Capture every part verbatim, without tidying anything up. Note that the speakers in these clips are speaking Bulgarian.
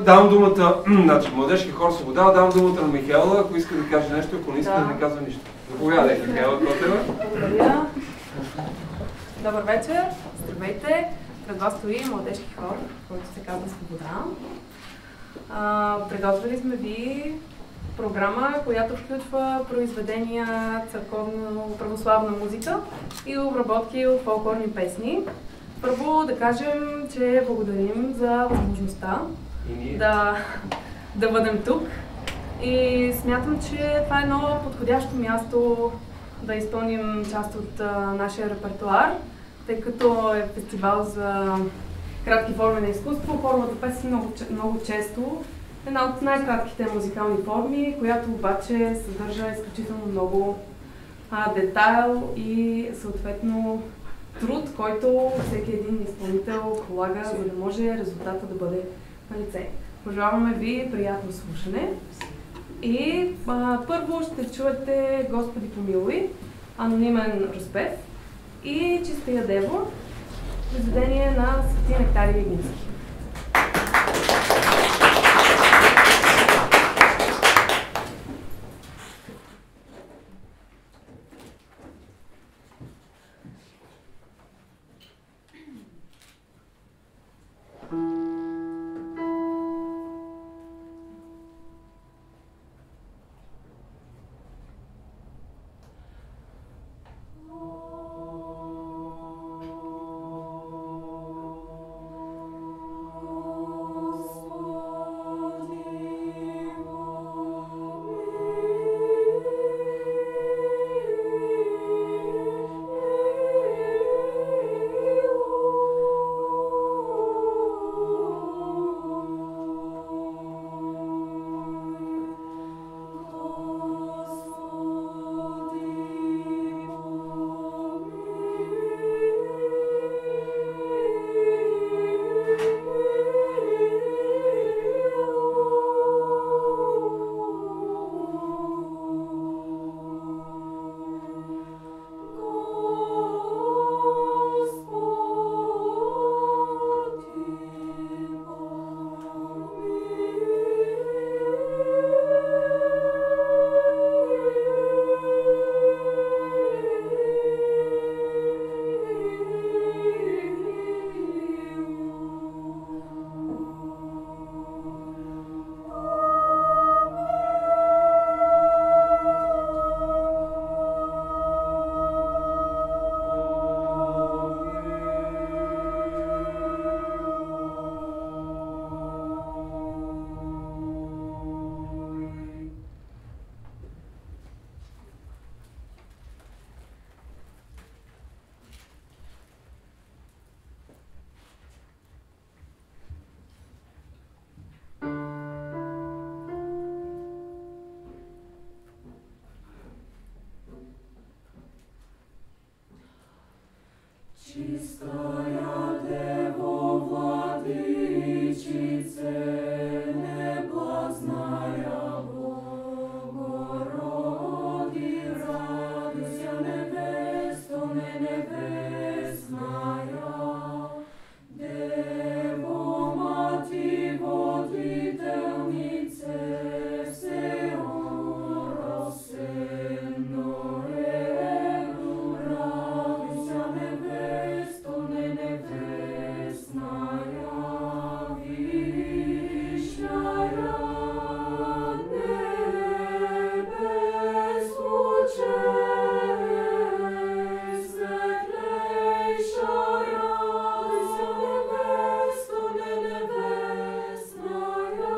давам думата, значи, Младежки хор Свобода, давам думата на Михайла, ако иска да каже нещо, ако не иска да, да не казва нищо. Заповядай, Михайла Котева. Благодаря. Добър вечер, здравейте. Пред вас стои Младежки хор, който се казва Свобода. А, приготвили сме ви програма, която включва произведения, църковно-православна музика и обработки от фолклорни песни. Първо да кажем, че благодарим за възможността да, да бъдем тук и смятам, че това е едно подходящо място да изпълним част от а, нашия репертуар, тъй като е фестивал за кратки форми на изкуство. Формата песен много, много често една от най-кратките музикални форми, която обаче съдържа изключително много а, детайл и съответно труд, който всеки един изпълнител полага, за да може резултата да бъде на лице. Пожелаваме ви приятно слушане. И а, първо ще чуете Господи помилуй, анонимен разпев и Чистия Дево, произведение на Свети Нектарий Егински. Чистая Дево, Владычице, неблазная Богороди, радуйся, невесто, не небесная, Дево, Мати, водительнице, всеоросенное, радуйся, невесто, не небесная, вишняя, небес лучей, светлейшая, радуйся, невесто, не небесная,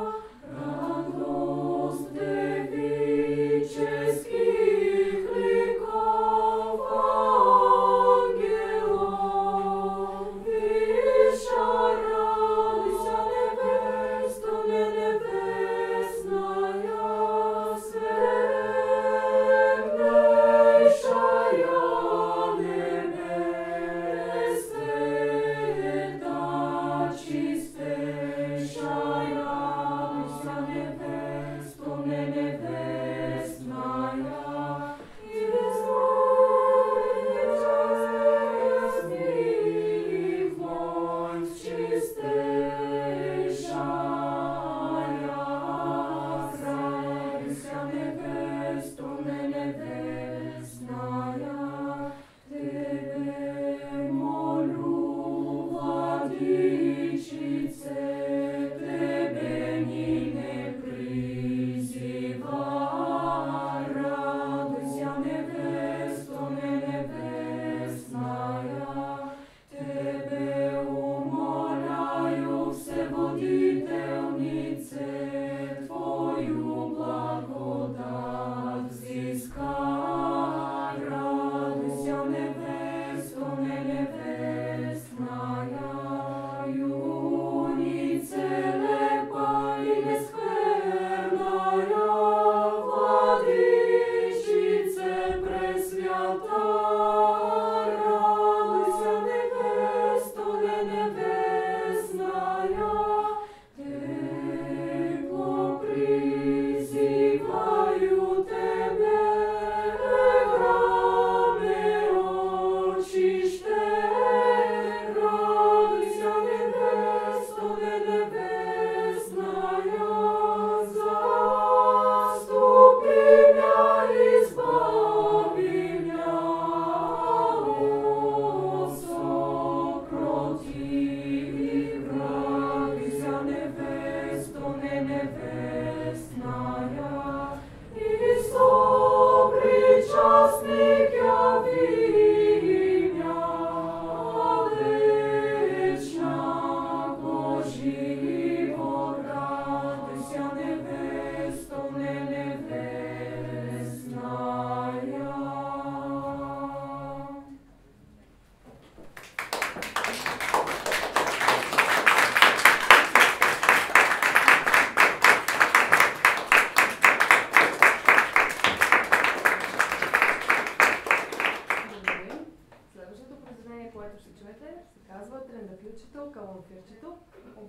радость девических ликов ангелов, вещая, радуйся, невесто, не небесная, светлейшая, небесная, чистейшая, радуйся, невесто, не небесная, и звезд войск чистейшая,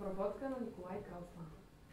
обработка на Николай Калфман.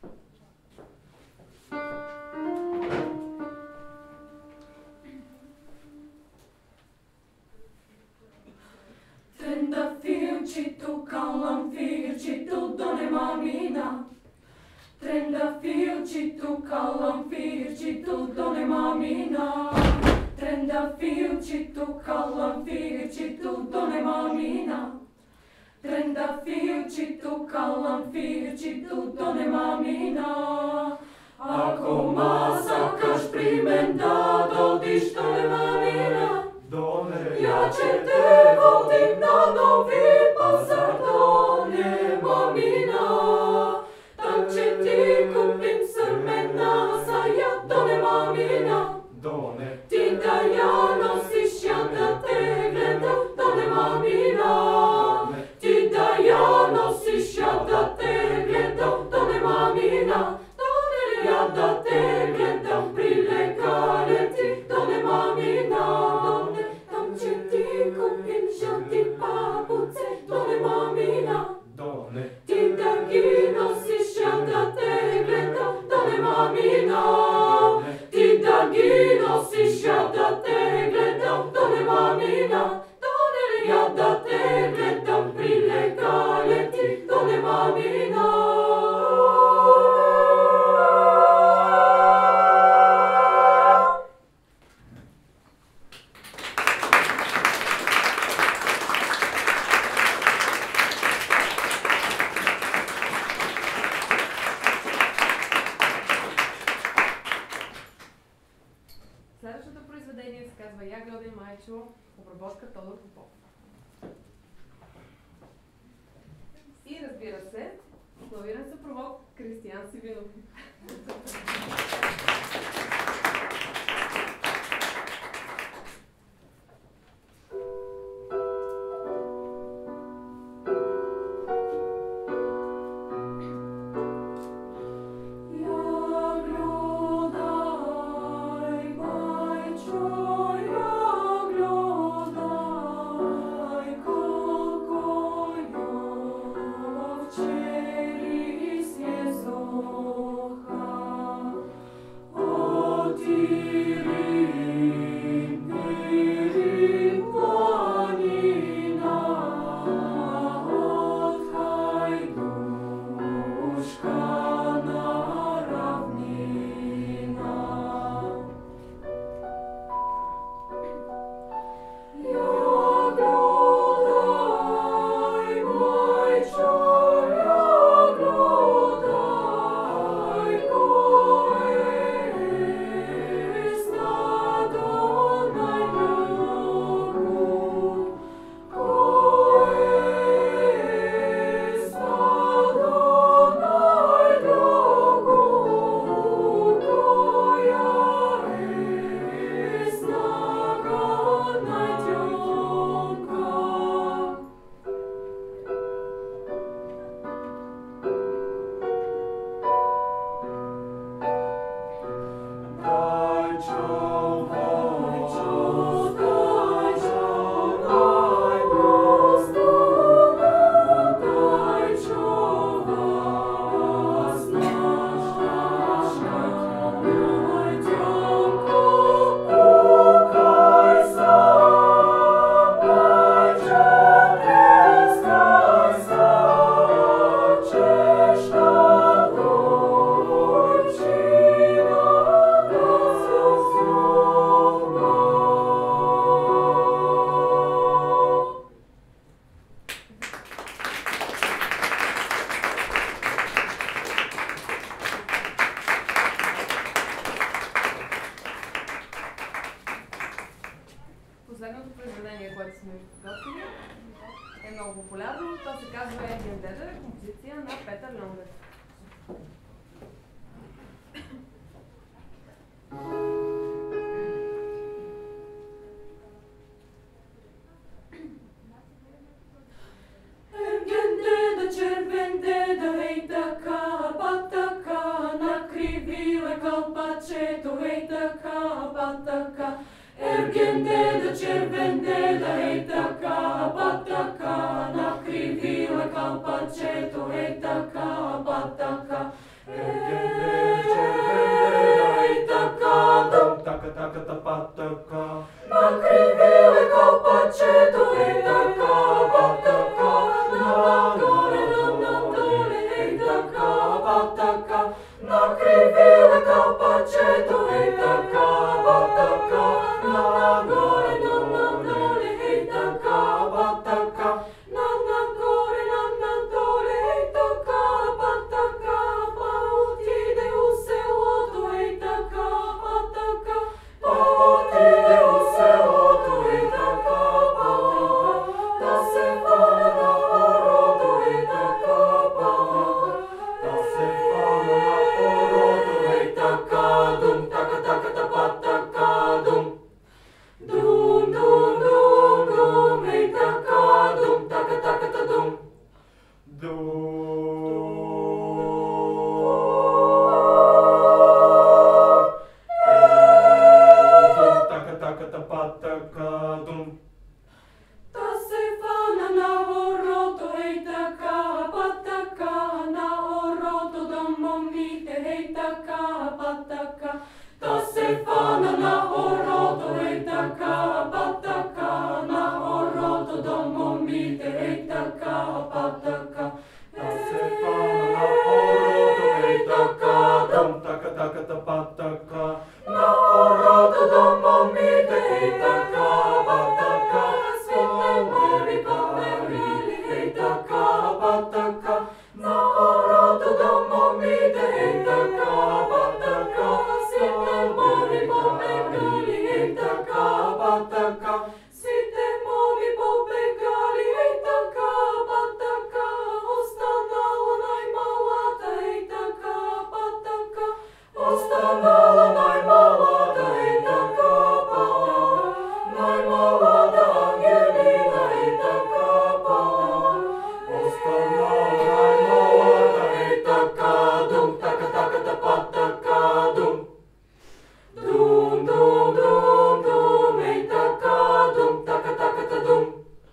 Trandafilcito, calamfircito, done mamina. Trandafilcito, calamfircito, done mamina. Trandafilcito, calamfircito, done mamina. Trandafilcito, calamfircito, done mamina. Ako masakaš primendado, diš done mamina. Ja će te vodim na Novi Pazar, done mamina. Tam će ti kupim srmena za ja, done mamina. Ti da ja nosiš, ja da te gledam, done mamina. Ti da ja nosiš, ja da te gledam, done mamina. Ja da te gledam prileka leti, done mamina. Tam će ti kupim žuti papuce, done mamina. Ti da gi nosiš, ja da te gledam, done mamina. Ti da gi nosiš, ja da te gledam, done mamina. Ja da te gledam prileka leti, done mamina. Следващото произведение се казва Я гледай майчо, обработка Тодор Попов. И разбира се, клавирен съпровод Кристиян Сивинов. Последното произведение, което сме подготвили, е много популярно. То се казва Ерген Деда, композиция на Петър Льондев. Ерген деда, червен деда, ей така, па така, накривиле кълпачето, ей така, па така. Ерген деда, червен деда, ей така, па така, накривиле кълпачето, ей така. батака, накривила калпачето, ей така, батака, нагоре, надоле, ей така, батака, нагоре, надоле, ей така, батака, па отиде у селото, ей така, батака, па отиде у селото, ей така, батака, да се хвана на порото, ей така, батака, да се хвана на порото, ей така, дум, така, така, така, така, дум. Дум, дум, дум, дум, ей така, дум, така, така, така, дум. Та се фана на хорото, ей така, патака, на хорото до момите, ей така, патака. Та се фана на хорото, ей така, патака, на хорото до момите, ей така, патака. Та се фана на хорото, ей така, дум, така, така, патака, на хорото до момите, ей така, патака. Свите мои побегали, ей така, патака, на хорото до момите, ей така, патака. Свите мои побегали, ей така, патака. Свите мои побегали, ей така, патака. Останала най-малата, ей така, патака. Останала най-малата, ей така, патака. Най-малата Ангелина, ей така, патака. Останала най-малата, ей така, дум, така, така, така, така, дум. Дум, дум, дум, дум, ей така, дум, така, така, така, дум.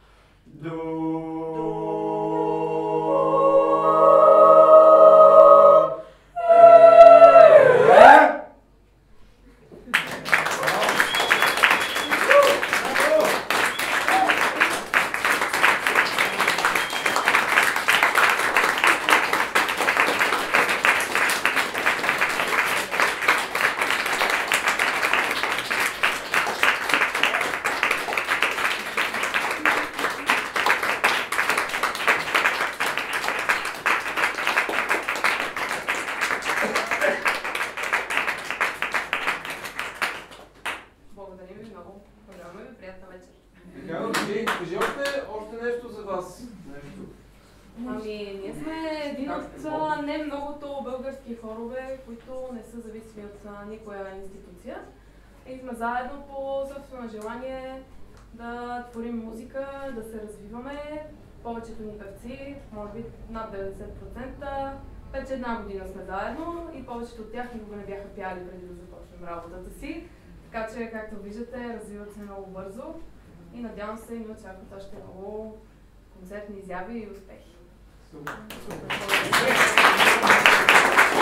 Благодарим ви много. Пожелаваме ви приятна вечер. Михайло, кажи, кажи още, още нещо за вас. Нещо. Ами, ние сме един от а, не многото български хорове, които не са зависими от а, никоя институция. И сме заедно по собствено желание да творим музика, да се развиваме. Повечето ни певци, може би над деветдесет процента, вече една година сме заедно и повечето от тях никога не бяха пяли преди да започнем работата си. Така че, както виждате, развиват се много бързо и надявам се ни очакват още много концертни изяви и успехи. Супер. Благодаря.